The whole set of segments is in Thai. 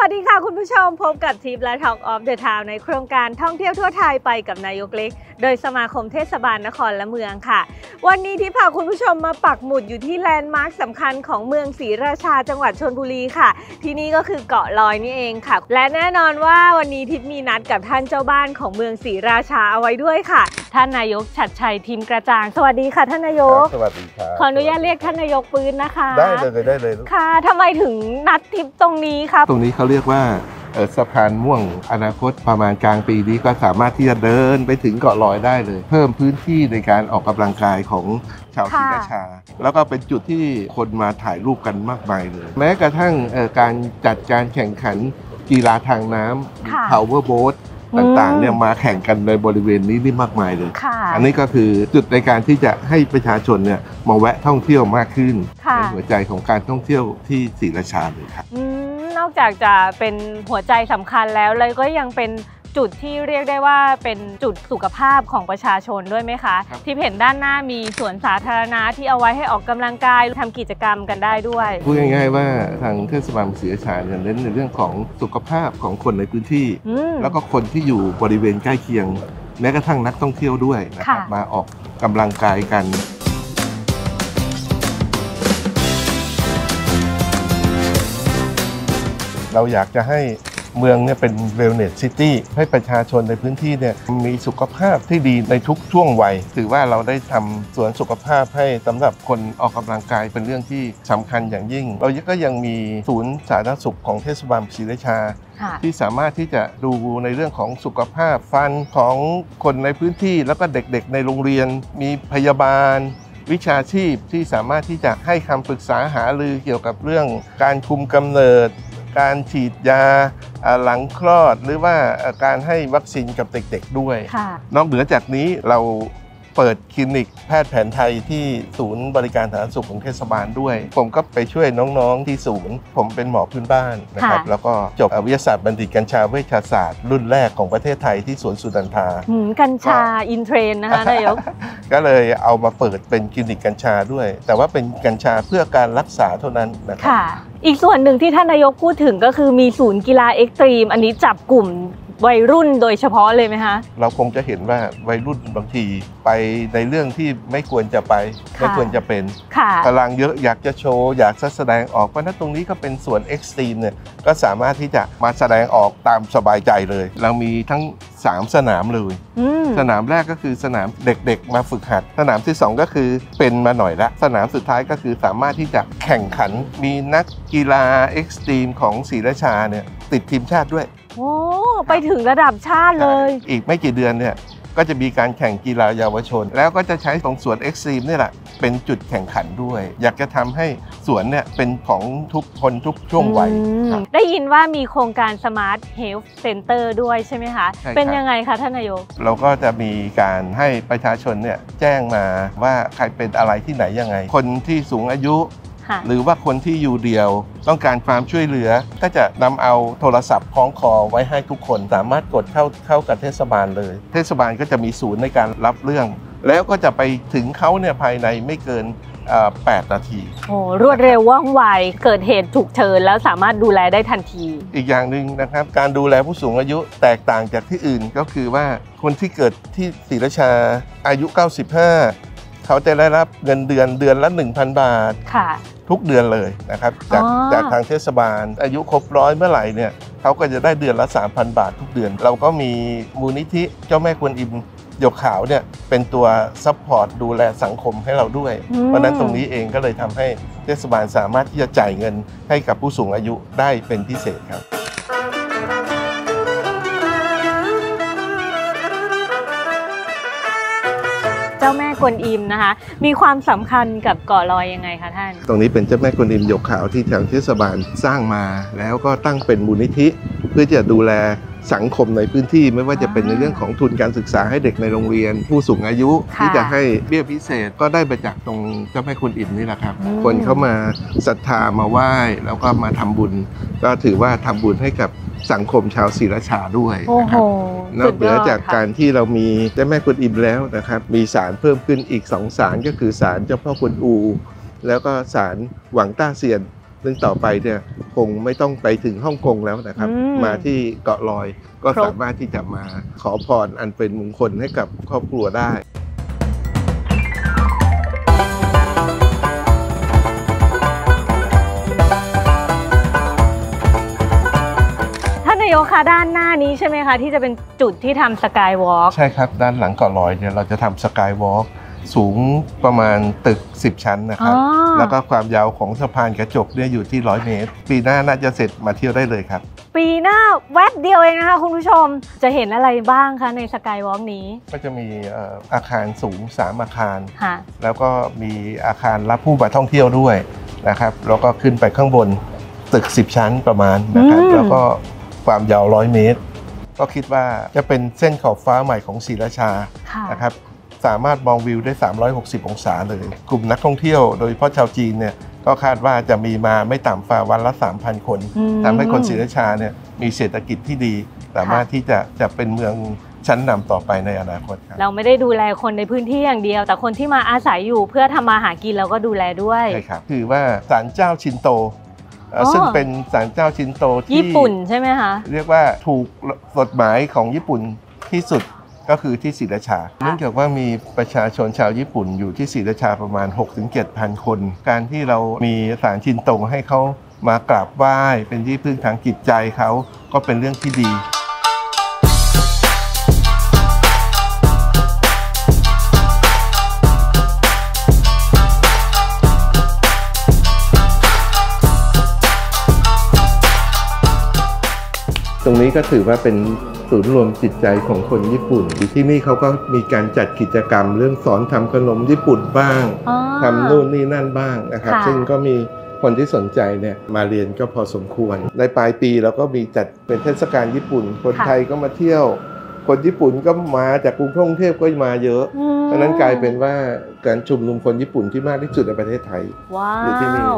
สดีค่ะคุณผู้ชมพบกับทิปและ Talk of the Town ในโครงการท่องเที่ยวทั่วไทยไปกับนายกเล็กโดยสมาคมเทศบาลนครและเมืองค่ะวันนี้ทิปพาคุณผู้ชมมาปักหมุดอยู่ที่แลนด์มาร์คสำคัญของเมืองศรีราชาจังหวัดชลบุรีค่ะที่นี่ก็คือเกาะลอยนี่เองค่ะและแน่นอนว่าวันนี้ทิปมีนัดกับท่านเจ้าบ้านของเมืองศรีราชาเอาไว้ด้วยค่ะท่านนายกฉัตรชัยทิมกระจ่างสวัสดีค่ะท่านนายกสวัสดีครับขออนุญาตเรียกท่านนายกปืนนะคะได้เลยค่ะทำไมถึงนัดทิปตรงนี้ครับตรงนี้เขาเรียกว่าสะพานม่วงอนาคตประมาณกลางปีนี้ก็สามารถที่จะเดินไปถึงเกาะลอยได้เลยเพิ่มพื้นที่ในการออกกำลังกายของชาวศรีราชาแล้วก็เป็นจุดที่คนมาถ่ายรูปกันมากมายเลยแม้กระทั่งการจัดการแข่งขันกีฬาทางน้ำ Power Boat ต่างๆเนี่ยมาแข่งกันในบริเวณนี้นี่มากมายเลยอันนี้ก็คือจุดในการที่จะให้ประชาชนเนี่ยมาแวะท่องเที่ยวมากขึ้นเป็นหัวใจของการท่องเที่ยวที่ศรีราชาเลยครับนอกจากจะเป็นหัวใจสำคัญแล้วเลยก็ยังเป็นจุดที่เรียกได้ว่าเป็นจุดสุขภาพของประชาชนด้วยไหมคะที่เห็นด้านหน้ามีสวนสาธารณะที่เอาไว้ให้ออกกำลังกายทำกิจกรรมกันได้ด้วยพูดง่ายๆว่าทางเทศบาลศรีราชาเน้นในเรื่องของสุขภาพของคนในพื้นที่แล้วก็คนที่อยู่บริเวณใกล้เคียงแม้กระทั่งนักท่องเที่ยวด้วยนะครับมาออกกำลังกายกันเราอยากจะให้เมืองเนี่ยเป็นเวลเนสซิตี้ให้ประชาชนในพื้นที่เนี่ยมีสุขภาพที่ดีในทุกช่วงวัยถือว่าเราได้ทำสวนสุขภาพให้สำหรับคนออกกำลังกายเป็นเรื่องที่สำคัญอย่างยิ่งเราก็ยังมีศูนย์สาธารณสุขของเทศบาลศรีราชาที่สามารถที่จะดูในเรื่องของสุขภาพฟันของคนในพื้นที่แล้วก็เด็กๆในโรงเรียนมีพยาบาลวิชาชีพที่สามารถที่จะให้คำปรึกษาหารือเกี่ยวกับเรื่องการคุมกำเนิดการฉีดยาหลังคลอดหรือว่าการให้วัคซีนกับเด็กๆด้วยนอกเหนือจากนี้เราเปิดคลินิกแพทย์แผนไทยที่ศูนย์บริการสาธารณสุขของเทศบาลด้วยผมก็ไปช่วยน้องๆที่ศูนย์ผมเป็นหมอพื้นบ้านนะครับแล้วก็จบวิทยาศาสตร์บัณฑิตกัญชาเวชศาสตร์รุ่นแรกของประเทศไทยที่สวนสุนันทากัญชาอินเทรนนะคะนายกก็เลยเอามาเปิดเป็นคลินิกกัญชาด้วยแต่ว่าเป็นกัญชาเพื่อการรักษาเท่านั้นนะครับอีกส่วนหนึ่งที่ท่านนายกพูดถึงก็คือมีศูนย์กีฬาเอ็กตรีมอันนี้จับกลุ่มวัยรุ่นโดยเฉพาะเลยไหมคะเราคงจะเห็นว่าวัยรุ่นบางทีไปในเรื่องที่ไม่ควรจะไปไม่ควรจะเป็นพลังเยอะอยากจะโชว์อยากจะแสดงออกเพราะนั้นตรงนี้ก็เป็นส่วนเอ็กซ์ตรีมเนี่ยก็สามารถที่จะมาแสดงออกตามสบายใจเลยเรามีทั้ง3 สนามเลยสนามแรกก็คือสนามเด็กๆมาฝึกหัดสนามที่2ก็คือเป็นมาหน่อยละสนามสุดท้ายก็คือสามารถที่จะแข่งขันมีนักกีฬาเอ็กซ์ตรีมของศรีราชาเนี่ยติดทีมชาติด้วยโอ้ไปถึงระดับชาติเลยอีกไม่กี่เดือนเนี่ยก็จะมีการแข่งกีฬาเยาวชนแล้วก็จะใช้ตรงสวนเอ็กซ์ตรีมนี่แหละเป็นจุดแข่งขันด้วยอยากจะทำให้สวนเนี่ยเป็นของทุกคนทุกช่วงวัยได้ยินว่ามีโครงการ Smart Health Center ด้วยใช่ไหมคะเป็นยังไงคะท่านนายกเราก็จะมีการให้ประชาชนเนี่ยแจ้งมาว่าใครเป็นอะไรที่ไหนยังไงคนที่สูงอายุหรือว่าคนที่อยู่เดียวต้องการความช่วยเหลือก็จะนำเอาโทรศัพท์คล้องคอไว้ให้ทุกคนสามารถกดเข้ากับเทศบาลเลยเทศบาลก็จะมีศูนย์ในการรับเรื่องแล้วก็จะไปถึงเขาเนี่ยภายในไม่เกิน8 นาทีโอ้รวดเร็วว่องไวเกิดเหตุฉุกเฉินแล้วสามารถดูแลได้ทันทีอีกอย่างหนึ่งนะครับการดูแลผู้สูงอายุแตกต่างจากที่อื่นก็คือว่าคนที่เกิดที่ศรีราชาอายุ95เขาจะได้รับเงินเดือนละ 1,000 บาททุกเดือนเลยนะครับจากทางเทศบาลอายุครบ100เมื่อไหร่เนี่ยเขาก็จะได้เดือนละ 3,000 บาททุกเดือนเราก็มีมูลนิธิเจ้าแม่กวนอิมหยกขาวเนี่ยเป็นตัวซัพพอร์ตดูแลสังคมให้เราด้วยเพราะนั้นตรงนี้เองก็เลยทำให้เทศบาลสามารถที่จะจ่ายเงินให้กับผู้สูงอายุได้เป็นพิเศษครับเจ้าแม่กวนอิมนะคะมีความสำคัญกับเกาะลอยยังไงคะท่านตรงนี้เป็นเจ้าแม่กวนอิมหยกขาวที่ทางเทศบาลสร้างมาแล้วก็ตั้งเป็นมูลนิธิเพื่อจะดูแลสังคมในพื้นที่ไม่ว่าจะเป็นในเรื่องของทุนการศึกษาให้เด็กในโรงเรียนผู้สูงอายุที่จะให้เบี้ยพิเศษก็ได้มาจากตรงเจ้าแม่กวนอิมนี่แหละครับคนเข้ามาศรัทธามาไหว้แล้วก็มาทำบุญก็ถือว่าทำบุญให้กับสังคมชาวศรีราชาด้วยนะครับนอกเหนือจากการที่เรามีเจ้าแม่กวนอิมแล้วนะครับมีศาลเพิ่มขึ้นอีก2 ศาลก็คือศาลเจ้าพ่อกวนอูแล้วก็ศาลหวังต้าเซียนซึ่งต่อไปเนี่ยคงไม่ต้องไปถึงฮ่องกงแล้วนะครับมาที่เกาะลอยก็สามารถที่จะมาขอพรอันเป็นมงคลให้กับครอบครัวได้นายกคะด้านหน้านี้ใช่ไหมคะที่จะเป็นจุดที่ทำสกายวอล์กใช่ครับด้านหลังเกาะลอยเนี่ยเราจะทำสกายวอล์กสูงประมาณตึก10 ชั้นนะครับแล้วก็ความยาวของสะพานกระจกเนี่ยอยู่ที่100 เมตรปีหน้าน่าจะเสร็จมาเที่ยวได้เลยครับปีหน้าแวบเดียวเองนะคะคุณผู้ชมจะเห็นอะไรบ้างคะในสกายวอล์กนี้ก็จะมีอาคารสูง3 อาคารแล้วก็มีอาคารรับผู้มาท่องเที่ยวด้วยนะครับแล้วก็ขึ้นไปข้างบนตึก10 ชั้นประมาณนะครับแล้วก็ความยาว100 เมตรก็คิดว่าจะเป็นเส้นขอบฟ้าใหม่ของศรีราชานะครับสามารถมองวิวได้360 องศาเลยกลุ่มนักท่องเที่ยวโดยเฉพาะชาวจีนเนี่ยก็คาดว่าจะมีมาไม่ต่ำกว่าวันละ 3,000 คนทำให้คนศรีราชาเนี่ยมีเศรษฐกิจที่ดีสามารถที่จะเป็นเมืองชั้นนำต่อไปในอนาคตครับเราไม่ได้ดูแลคนในพื้นที่อย่างเดียวแต่คนที่มาอาศัยอยู่เพื่อทำมาหากินเราก็ดูแลด้วยใช่ครับคือว่าศาลเจ้าชินโตซึ่งเป็นศาลเจ้าชินโตที่ญี่ปุ่นใช่ไหมคะเรียกว่าถูกกฎหมายของญี่ปุ่นที่สุดก็คือที่ศรีราชาเนื่องจากว่ามีประชาชนชาวญี่ปุ่นอยู่ที่ศรีราชาประมาณ 6-7,000 คนการที่เรามีศาลชินโตให้เขามากราบไหว้เป็นที่พึ่งทางจิตใจเขาก็เป็นเรื่องที่ดีตรงนี้ก็ถือว่าเป็นศูนย์รวมจิตใจของคนญี่ปุ่นที่นี่เขาก็มีการจัดกิจกรรมเรื่องสอนทำขนมญี่ปุ่นบ้างทำนู่นนี่นั่นบ้างนะครับซึ่งก็มีคนที่สนใจเนี่ยมาเรียนก็พอสมควรในปลายปีเราก็มีจัดเป็นเทศกาลญี่ปุ่นคนไทยก็มาเที่ยวคนญี่ปุ่นก็มาจากกรุงเทพก็มาเยอะดังนั้นกลายเป็นว่าการชุมนุมคนญี่ปุ่นที่มากที่สุดในประเทศไทยอยู่ที่นี่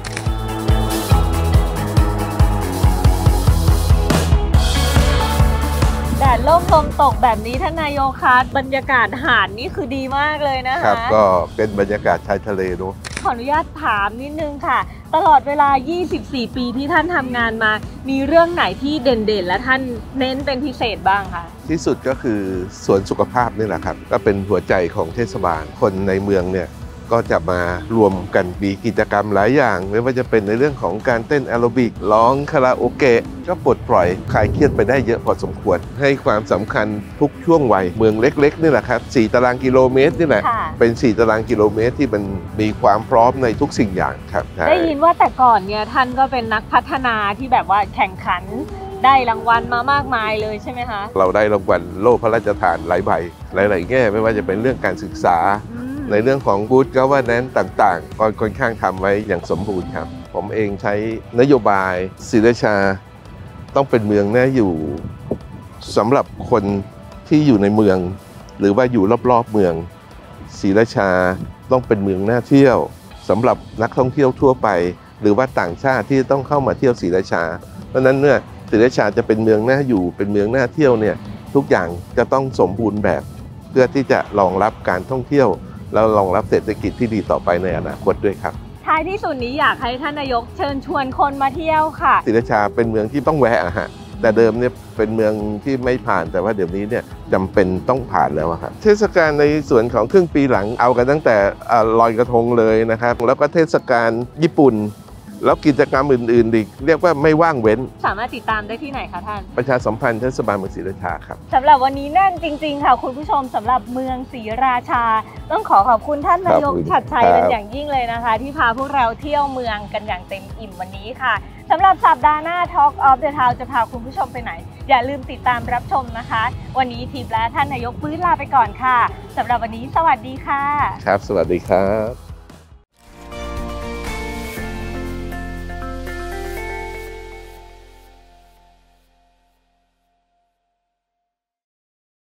แดดร่มลมตกแบบนี้ท่านนายกคะบรรยากาศหาดนี่คือดีมากเลยนะคะครับก็เป็นบรรยากาศชายทะเลเนอะขออนุญาตถามนิดนึงค่ะตลอดเวลา24 ปีที่ท่านทำงานมามีเรื่องไหนที่เด่นๆและท่านเน้นเป็นพิเศษบ้างคะที่สุดก็คือสวนสุขภาพนี่แหละครับก็เป็นหัวใจของเทศบาลคนในเมืองเนี่ยก็จะมารวมกันมีกิจกรรมหลายอย่างไม่ว่าจะเป็นในเรื่องของการเต้นแอโรบิกร้องคาราโอเกะก็ปลดปล่อยคลายเครียดไปได้เยอะพอสมควรให้ความสำคัญทุกช่วงวัยเมืองเล็กๆนี่แหละครับ4 ตารางกิโลเมตรนี่แหละเป็น4 ตารางกิโลเมตรที่มันมีความพร้อมในทุกสิ่งอย่างครับได้ยินว่าแต่ก่อนเนี่ยท่านก็เป็นนักพัฒนาที่แบบว่าแข่งขันได้รางวัลมามากมายเลยใช่ไหมคะเราได้รางวัลโล่พระราชทานหลายใบหลายๆแง่ไม่ว่าจะเป็นเรื่องการศึกษาในเรื่องของ Good Governance ต่างๆก็ค่อนข้างทำไว้อย่างสมบูรณ์ครับผมเองใช้นโยบายศรีราชาต้องเป็นเมืองน่าอยู่สำหรับคนที่อยู่ในเมืองหรือว่าอยู่รอบๆเมืองศรีราชาต้องเป็นเมืองน่าเที่ยวสำหรับนักท่องเที่ยวทั่วไปหรือว่าต่างชาติที่ต้องเข้ามาเที่ยวศรีราชาเพราะนั้นเนี่ยศรีราชาจะเป็นเมืองน่าอยู่เป็นเมืองน่าเที่ยวเนี่ยทุกอย่างจะต้องสมบูรณ์แบบเพื่อที่จะรองรับการท่องเที่ยวแล้วรองรับเศรษฐกิจที่ดีต่อไปในอนาคตด้วยครับท้ายที่สุดนี้อยากให้ท่านนายกเชิญชวนคนมาเที่ยวค่ะศรีราชาเป็นเมืองที่ต้องแวะฮะแต่เดิมเนี่ยเป็นเมืองที่ไม่ผ่านแต่ว่าเดี๋ยวนี้เนี่ยจำเป็นต้องผ่านแล้วครับเทศกาลในส่วนของครึ่งปีหลังเอากันตั้งแต่ลอยกระทงเลยนะครับแล้วก็เทศกาลญี่ปุ่นแล้วกิจกรรมอื่นๆอีกเรียกว่าไม่ว่างเว้นสามารถติดตามได้ที่ไหนคะท่านประชาสัมพันธ์เทศบาลเมืองศรีราชาครับสำหรับวันนี้แน่นจริงๆค่ะคุณผู้ชมสำหรับเมืองศรีราชาต้องขอบคุณท่านนายกฉัตรชัยเป็นอย่างยิ่งเลยนะคะที่พาพวกเราเที่ยวเมืองกันอย่างเต็มอิ่มวันนี้ค่ะสำหรับสัปดาห์หน้า Talk of the Town จะพาคุณผู้ชมไปไหนอย่าลืมติดตามรับชมนะคะวันนี้ทีมและท่านนายกฟื้นลาไปก่อนค่ะสำหรับวันนี้สวัสดีค่ะครับสวัสดีครับ